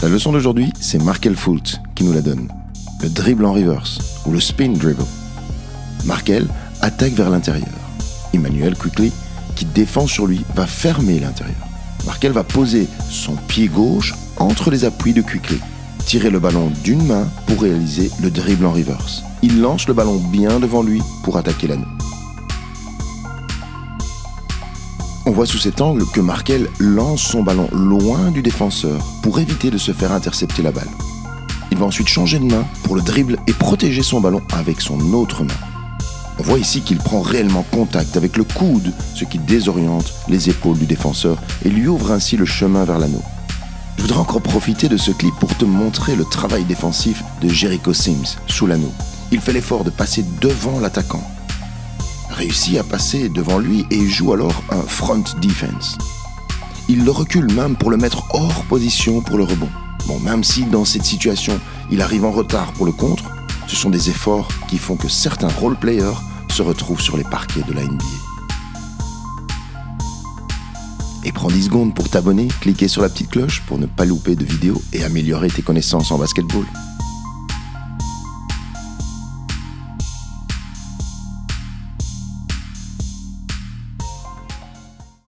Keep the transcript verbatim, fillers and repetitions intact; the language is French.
La leçon d'aujourd'hui, c'est Markelle Fultz qui nous la donne. Le dribble en reverse, ou le spin dribble. Markelle attaque vers l'intérieur. Immanuel Quickley, qui défend sur lui, va fermer l'intérieur. Markelle va poser son pied gauche entre les appuis de Quickley, tirer le ballon d'une main pour réaliser le dribble en reverse. Il lance le ballon bien devant lui pour attaquer l'anneau. On voit sous cet angle que Markelle lance son ballon loin du défenseur pour éviter de se faire intercepter la balle. Il va ensuite changer de main pour le dribble et protéger son ballon avec son autre main. On voit ici qu'il prend réellement contact avec le coude, ce qui désoriente les épaules du défenseur et lui ouvre ainsi le chemin vers l'anneau. Je voudrais encore profiter de ce clip pour te montrer le travail défensif de Jericho Sims sous l'anneau. Il fait l'effort de passer devant l'attaquant, réussit à passer devant lui et joue alors un front defense. Il le recule même pour le mettre hors position pour le rebond. Bon, même si dans cette situation, il arrive en retard pour le contre, ce sont des efforts qui font que certains role-players se retrouvent sur les parquets de la N B A. Et prends dix secondes pour t'abonner, cliquer sur la petite cloche pour ne pas louper de vidéos et améliorer tes connaissances en basketball.